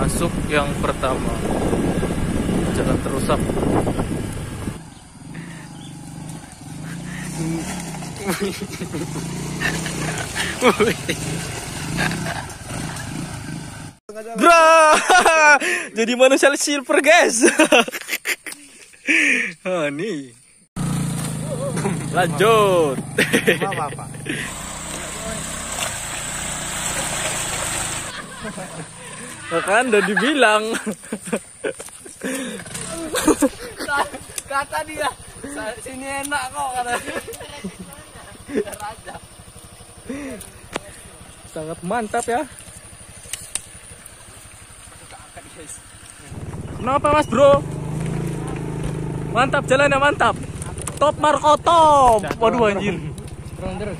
Masuk yang pertama, jalan terusak. Bro, jadi manusia silver guys. Oh, nih. Lanjut. Apa? Kan udah dibilang. Kata dia, sini enak kok kata. Sangat mantap ya. Kenapa mas bro? Mantap jalannya, mantap. Top Marco top. Waduh anjir. Terus.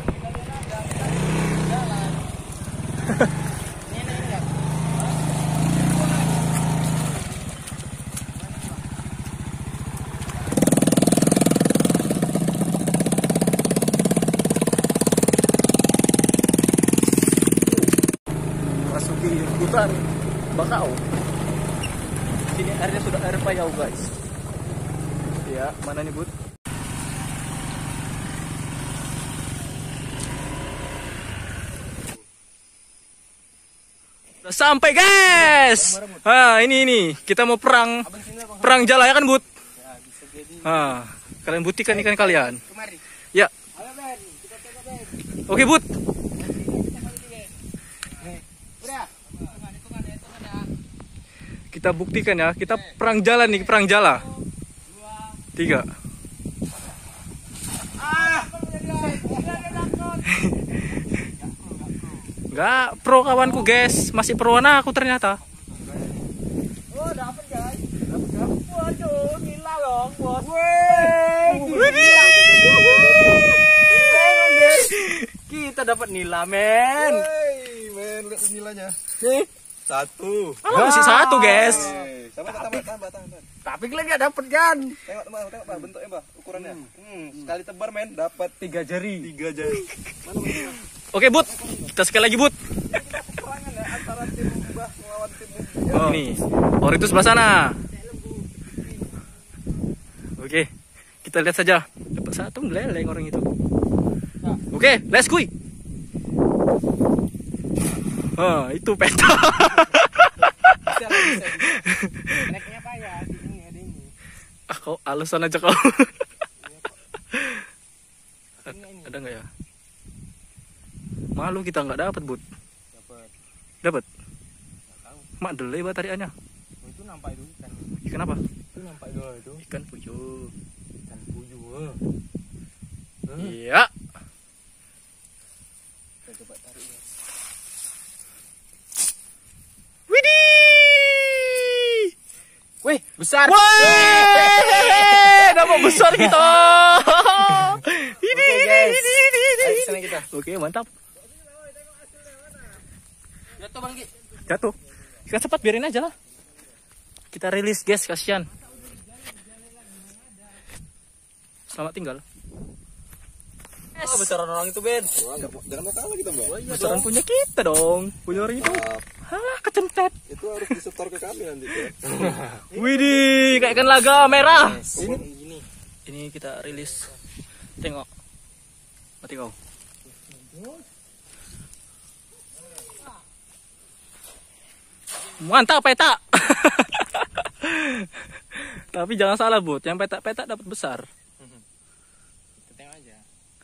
Masuki hutan bakau. Sini airnya sudah air payau guys. Ya, mana nih bud? Udah sampai guys. Ah, ini kita mau perang jala ya kan bud? Ah, kalian buktikan ikan kalian. Ya. Oke bud. Kita buktikan ya, kita perang jala nih, perang jala. 3. Enggak, pro kawanku guys, masih pro aku ternyata. Oh, dapat guys. Dapat. Waduh, nila dong, bos. Kita dapat nila, men. Men, lihat nilainya. Nih. 1. Masih 1 guys. Tambah. Tapi kalian nggak dapat kan? Tengok Mbak, bentuknya Mbak, ukurannya. Sekali tebar men dapat 3 jari. 3 jari. Oke bud, kita sekali lagi bud. Perangan ya antara tim Mbah melawan tim Ini, or itu sebelah sana. Oke, kita lihat saja. Dapat 1 meleleng orang itu. Oke, let's go. Ah, itu peta. Naiknya apa ya? Ini ada ini. Ah, kau alasan aja kau. Ada nggak ya? Malu kita nggak dapat bud. Dapat. Mak delay batariannya. Oh, itu nampak itu ikan. Ikan apa? Itu nampak dulu itu. Ikan puyuh. Ikan puyuh. Iya. Kita coba tarik ya. Widih. Wih, besar. Wih, dapat besar kita. Ini. Ayo sana kita. Oke, mantap. Jatuh Bang Gi. Jatuh. Kita cepat biarin aja lah. Kita rilis guys, kasihan. Selamat tinggal. Oh, besaran orang itu, Ben. Jangan mau kalah kita Mbak. Besaran punya kita dong. Punya orang itu. Halah, kecentet. Itu harus disetor ke kami nanti ya. Widih, kayak ikan laga merah. Ini. Ini kita rilis. Tengok. Mati kau. Mantap peta. Tapi jangan salah bud, yang peta dapat besar. Kita tengok aja.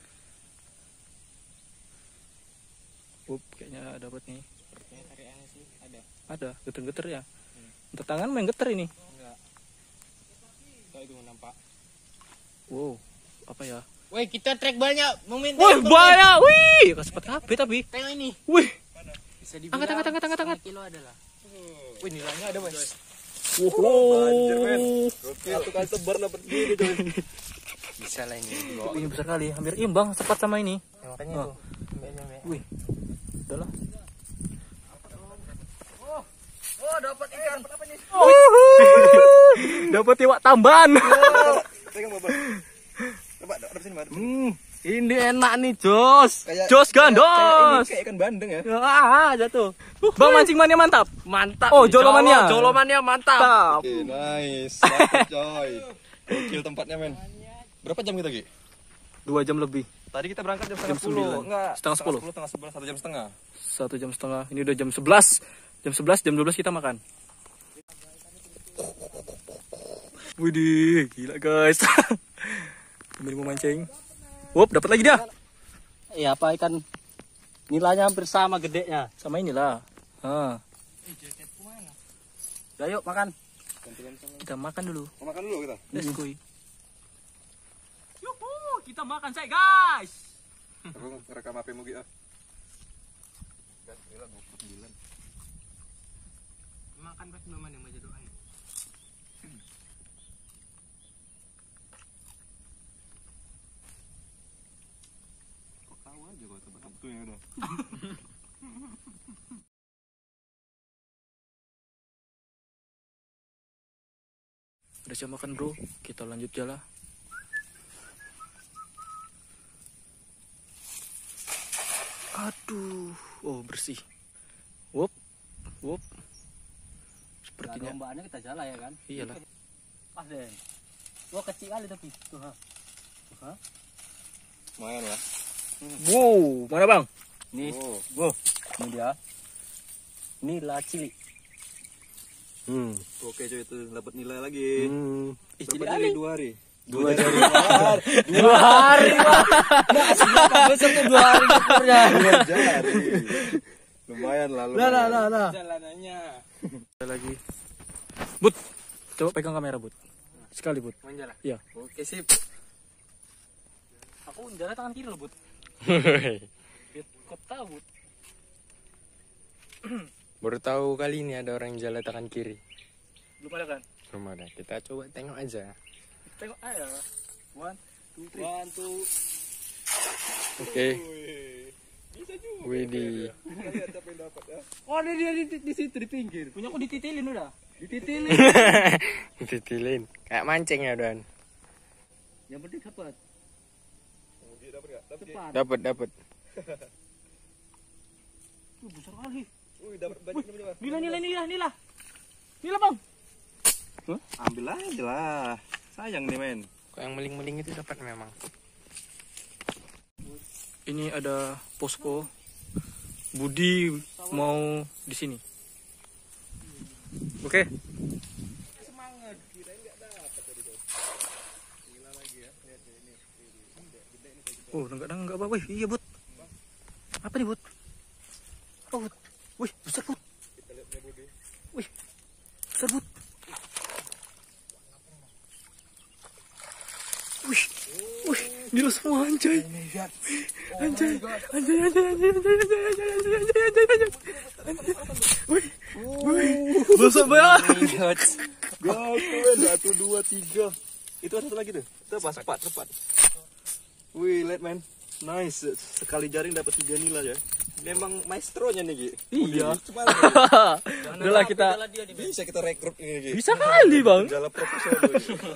Kayaknya dapat nih. Sepertinya tariannya sih ada. Ada, geter-geter ya. Untuk tangan main geter ini. Enggak. Kok itu nampak. Wow, apa ya? Woi, kita trek banyak. Meminta. Wih, banyak. Wih, sempat HP tapi. Tengok ini. Wih. Bisa dibilang. Angkat. Kilo adalah. Wih, nilainya ada, Mas. Banjir men. Wow. Satu kali tebar dapat gini coy. Bisa lah ini. Ini besar kali, hampir imbang sepat sama ini. Ya, makanya Oh. tuh. Mbak. Wih. Udahlah. Oh, dapat ikan. Dapat iwak tambahan. Pegang Mbak. Coba ada sini Mbak. Ini enak nih, Jos. Jos gandos. Kayak ikan bandeng ya. Jatuh. Bang mancing mania mantap. Mantap. Oh, jolomannya. Jolomannya mantap. Mantap. Oke, nice. Mantap, coy. Gokil tempatnya, men. Berapa jam kita, Gi? 2 jam lebih. Tadi kita berangkat jam Jam 10. 9. Enggak. Setengah 10. Setengah 11, 1 jam setengah. 1 jam setengah. Ini udah jam 11. Jam 11, jam 12 kita makan. Widih, gila guys. Kembali mau mancing. Wop, dapat lagi dia. Iya, apa ikan nilainya hampir sama gedenya. Sama inilah. Ah, Udah yuk makan. kita makan dulu. Mau makan dulu kita? Let's go. Yuhu, kita makan saya guys. Aku rekam HP mu, Gi. Makan pas belum yang baca doa. Kok tahu aja gua tebak betul ya udah. Udah jam makan bro, kita lanjut jalan. Aduh, oh bersih. Wop, wop. Sepertinya. Lombaannya kita jalan ya kan? Iyalah. Pas deh. Wah kecil kali tapi. Tuh ha. Tuh ha. Lumayan lah. Wow, mana bang? Nih, Oh. ini dia. Nila cili. Oke, coy, itu dapat nilai lagi. Berapa Cili jari? 2 hari. 2 jari. 2 hari. Besok tuh 2 hari ukurnya. 2 jari. Lumayan lah. Nah. Jalanannya. Ada lagi. Bud, coba pegang kamera Bud. Sekali Bud. Main jalan. Iya. Oke sip. Aku jalan tangan kiri loh, Bud. Biar kau tahu, Bud. Baru tahu kali ini ada orang jalan tangan kiri. Belum ada kan? Belum ada. Kita coba tengok aja. Tengok aja. 1, 2, 3. 1 2. Oke. Widih. Lihat siapa yang dapat ya. Oh, ini dia di situ di pinggir. Punya aku dititilin udah. Dititilin. Titilin. Kayak mancing ya, Don. Yang penting dapat. Dapat enggak? Dapat. Cepat. Dapat. Besar kali. Wih, dapat banyak coba. Nila. Nila bang. Ambil aja lah. Sayang nih, men. Kok yang meling-meling itu dapat memang. Ini ada posko. Budi mau di sini. Oke. Semangat, kirain enggak dapat tadi tuh. Gila lagi ya. Lihat ini. Oh, enggak apa-apa. Iya, Bud. Apa nih, Bud? Oh, Bud. Wih, besar, Bud. Kita lihat nih, Budi. Wih. Besar, Bud. Wih, gila semua anjay. Anjay. Wih. Besar banget. Gokil, 1 2 3. Itu ada satu lagi tuh. Itu apa? Sepat. Wih, lihat, men. Nice. Sekali jaring dapat 3 nilai ya. Memang maestronya nih, Gi. Iya. Cuma Udahlah kita bisa kita rekrut ini, Gi. bisa kali, Bang. Jalan profesional.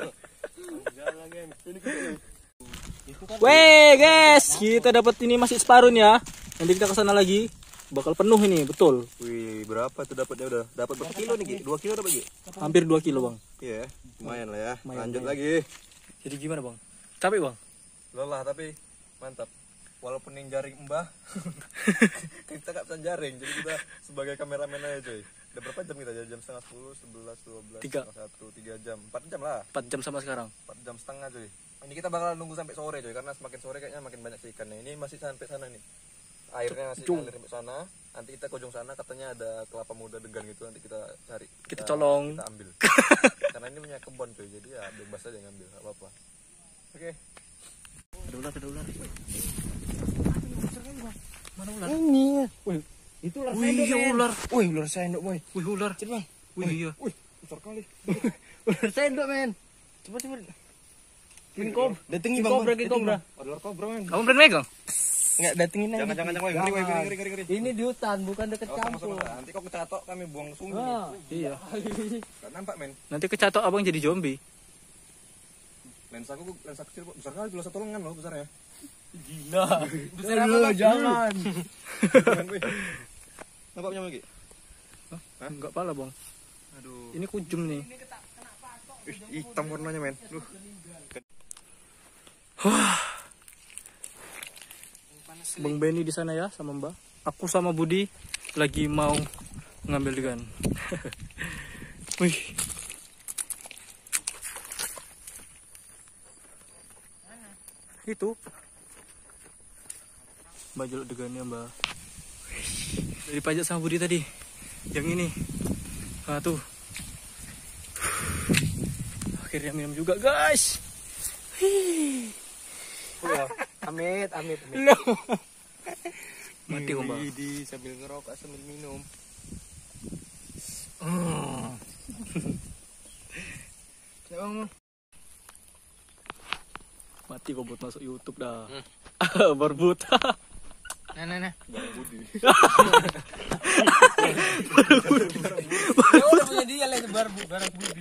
Weh, guys, kita dapat ini masih separuh nih ya. Nanti kita ke sana lagi. Bakal penuh ini, betul. Wih, berapa tuh dapatnya udah? Dapat berapa kilo nih, Gi? 2 kilo dapat, Gi? Hampir 2 kilo, Bang. Iya, lumayan lah ya. Lumayan, Lanjut lumayan. lagi. Jadi gimana, Bang? Capek, Bang? Lelah tapi mantap. Walaupun yang jaring mbah, kita gak bisa jaring. Jadi kita sebagai kameramen aja, coy. Udah berapa jam kita? Jam setengah 10, 11, 12, 3. 3 jam. 4 jam lah. 4 jam sama sekarang. 4 jam setengah, coy. Ini kita bakal nunggu sampai sore, coy. Karena semakin sore kayaknya makin banyak sih ikannya. Ini masih sampai sana nih. Airnya masih ngalir sampai sana. Nanti kita ke ujung sana katanya ada kelapa muda degan gitu. Nanti kita cari. Kita colong. Kita ambil. Karena ini punya kebun, coy. Jadi ya bebas aja ngambil, gak apa-apa. Oke. Ada ular. Mana ular? Ini. Wih, itu ular Wih, sendok. iya ular. Wih, ular sendok, boy. Wih, ular. Cepat, Bang. Wih, iya. Besar kali. Ular sendok, men. Cepat. King Cobra. Datangi, King Bang. Cobra, King Cobra. Ada ular kobra, men. Kamu berani megang? Enggak datengin aja. Jangan. Ngeri. Ini di hutan, bukan dekat Oh, kampung. sama-sama. Nanti kok kecatok kami buang ke sungai. Ah. Iya. Gak nampak, men. Nanti kecatok abang jadi zombie. Lensa kecil besar kali, cuma 1 lengan loh besarnya. Gila. Besar apa? Jangan. Nampak punya lagi? Enggak pala, Bang. Aduh. Ini kujum nih. Hitam warnanya, men. Duh. Bang Benny di sana ya sama Mbak. Aku sama Budi lagi mau ngambil ikan. Wih. Itu. Mbak jeluk degannya, Mbak. Dari pajak sama Budi tadi. Yang ini. Nah, tuh. Akhirnya minum juga, guys. Amit. Mati kok, Mbak. Di sambil ngerokok sambil minum. Mati kok buat masuk YouTube dah. Berbut. Nah. Budi. Ya udah punya dia lah itu barang Budi.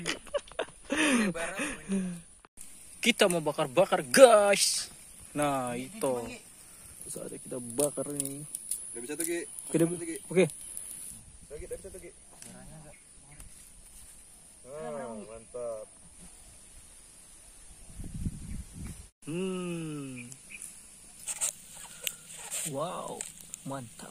Kita mau bakar-bakar, guys. Nah, itu. Saatnya kita bakar nih. Udah bisa tuh, Ki. Oke. Lagi, udah bisa tuh, Ki. Mantap. Wow, mantap.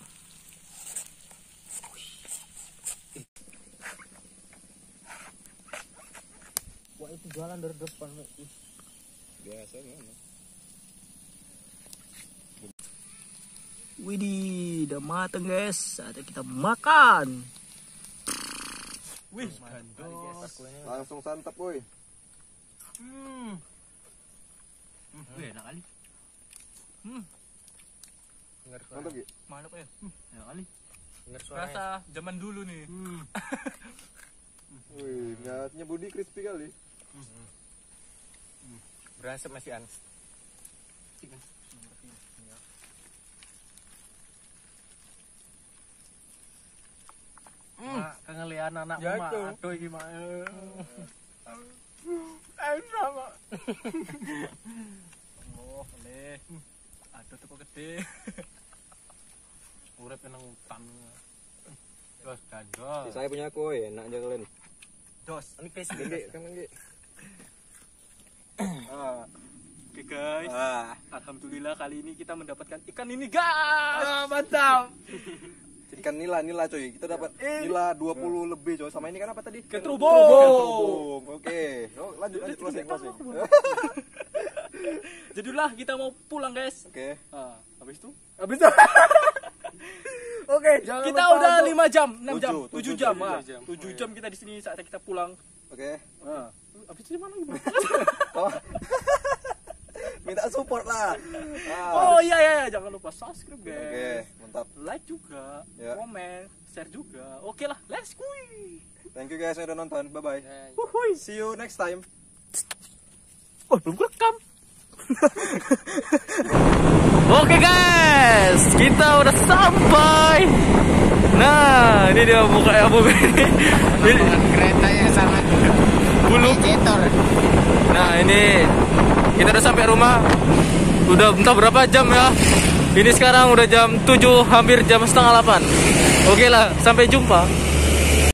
Wah, itu jalan dari depan. Biasa mana? Widih, udah mateng, guys. Saatnya kita makan. Wih, Langsung santap, boy. enak kali. Mantap, Ki. Mantap ya. Enak kali. Rasa zaman dulu nih. Wih, minyak Budi crispy kali. Berasa masih an. Kengelian anak emak aduh gimana. Enak, Mak. Oh, boleh. Aduh, tuh kok gede. Urip nang hutan. Terus gandol. Saya punya aku, enak aja kalian. Dos, ini face Gede, kan Ki. Oke, guys. Alhamdulillah kali ini kita mendapatkan ikan ini, guys. mantap. Ikan nila coy. Kita dapat nila 20 lebih coy. Sama ini kan apa tadi? Ikan terubung. Oke. Lanjut closing. Jadilah kita mau pulang, guys. Oke. Habis itu? Oke, Kita udah 5 jam, 6 jam, 7 jam. 7 7 jam kita di sini saatnya kita pulang. Oke. Habis itu di mana? Minta support lah. Oh iya, jangan lupa subscribe, guys. Oke, mantap. Like juga, Ya. komen, share juga. Oke lah, let's go. Thank you guys yang udah nonton. Bye bye. See you next time. Oh, belum rekam. Oke, guys, kita udah sampai. Nah, ini dia muka Abu ini. Kereta yang sangat Bulu. jetor. Nah, ini kita udah sampai rumah. Udah entah berapa jam ya. Ini sekarang udah jam 7, hampir jam setengah 8. Oke lah, sampai jumpa.